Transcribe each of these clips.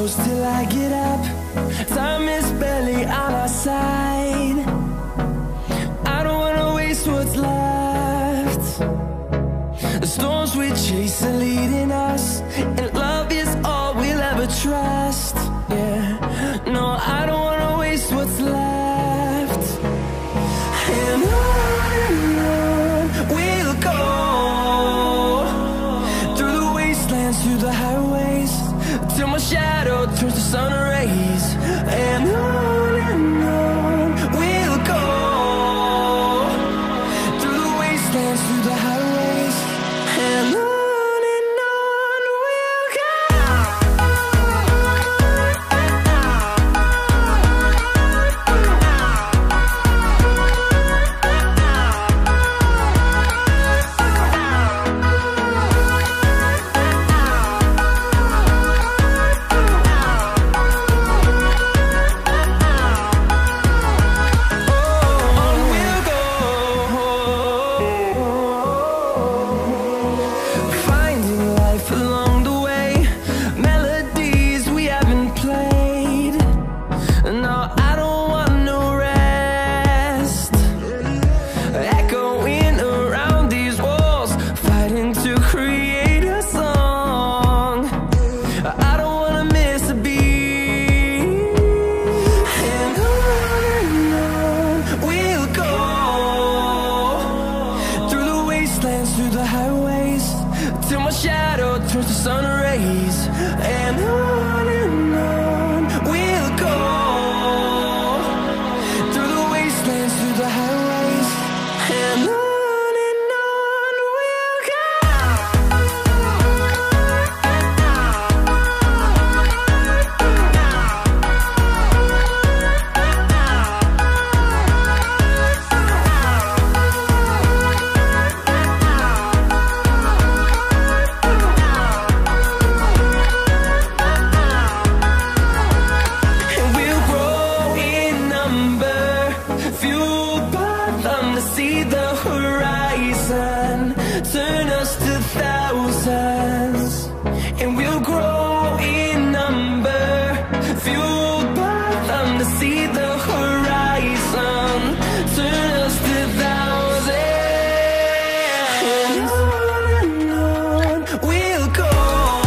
close till I get up. Time is barely on our side. I don't wanna waste what's left. The storms we chase are leading us, and love is all we'll ever trust. Yeah, no, I don't wanna waste what's left. And on we'll go, through the wastelands, through the highways, till my shadow turns to sun rays. And on we'll go, through the wastelands, through the highways, and on we'll go. Through the highways, till my shadow turns to sun rays. And on we'll go, through the wastelands, through the highways, and on we'll go. Turn us to thousands, and we'll grow in number, fueled by them to see the horizon. Turn us to thousands, and on we'll go,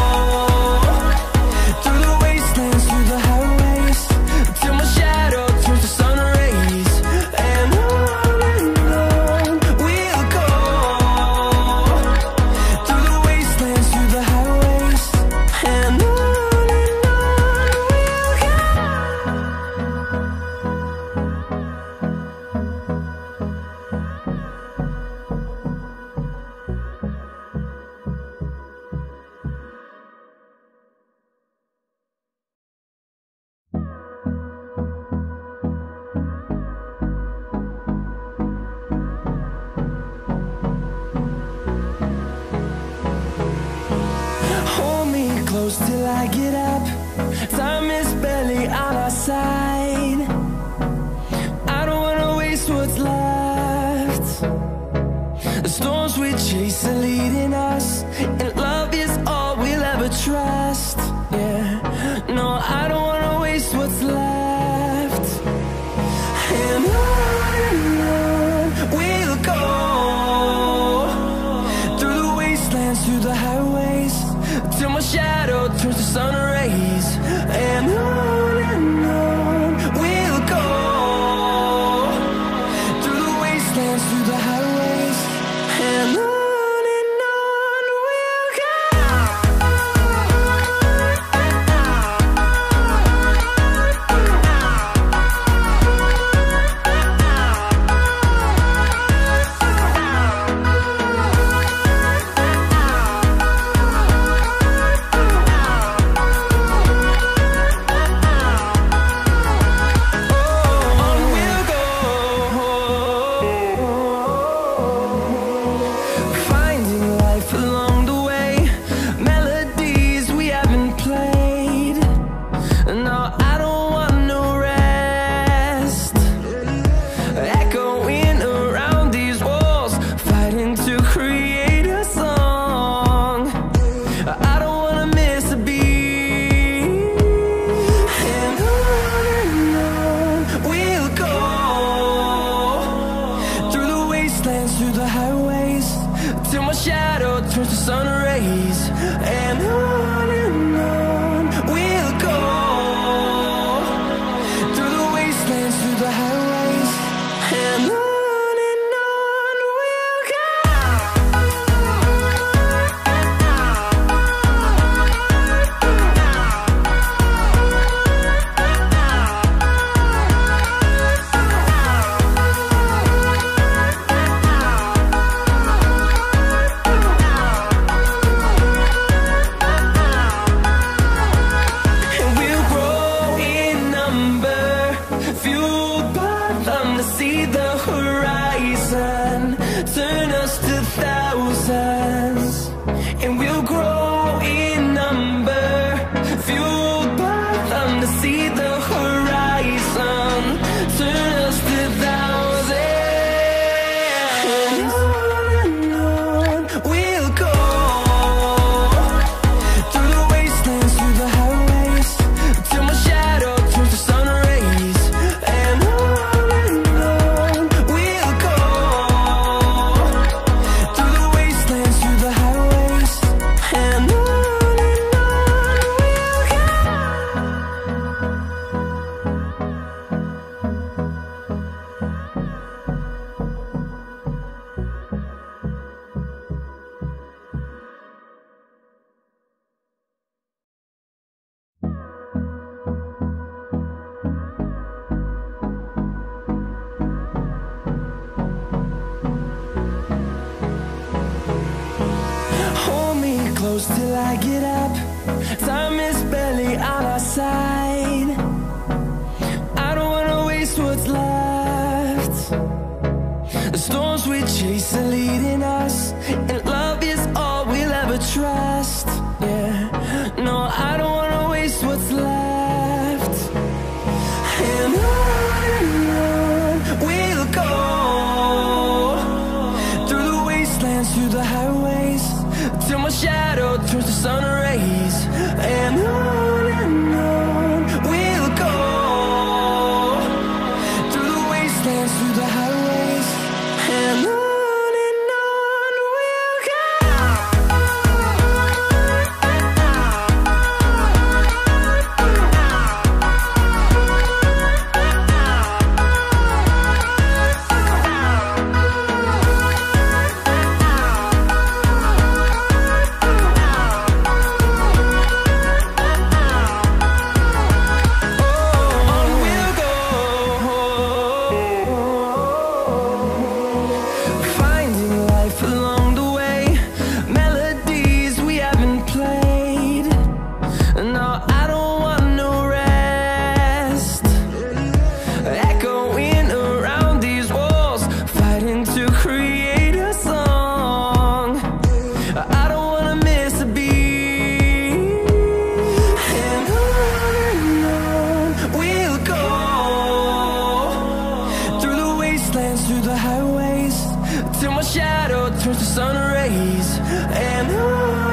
through the wastelands, through the highways, till my shadow turns to sun rays. And on we'll go, through the wastelands, through the highways, and on we'll go. Hold me close till I get up. Time is barely on our side. I don't wanna waste what's left. The storms we chase are leading us, and love is all we'll ever trust. Yeah, no, I don't wanna waste what's left. And on we'll go, through the wastelands, through the highways, till my shadow turns to sun rays. And on we'll go, through the wastelands, through the highways, and on we'll go. I don't wanna miss a beat. till my shadow turns to sun rays. And on we'll go, through the wastelands, through the highways, and on. Turn us to thousands, and we'll grow in number, fueled by them to see the horizon. Turn us to thousands, and on we'll go, through the wastelands, through the highways, till my shadow turns to sun rays. And on we'll go, through the wastelands, through the highways, and on we'll go. Hold me close till I get up. Time is barely on our side. I don't wanna waste what's left. The storms we chase are leading us, and love is all we'll ever trust. Yeah, no, I don't wanna waste what's left. And on we'll go, through the wastelands, through the highways, till my shadow turns to sun rays. And on we'll go, through the wastelands, through the highways, and on we'll go. Through the highways, till my shadow turns to sun rays. And on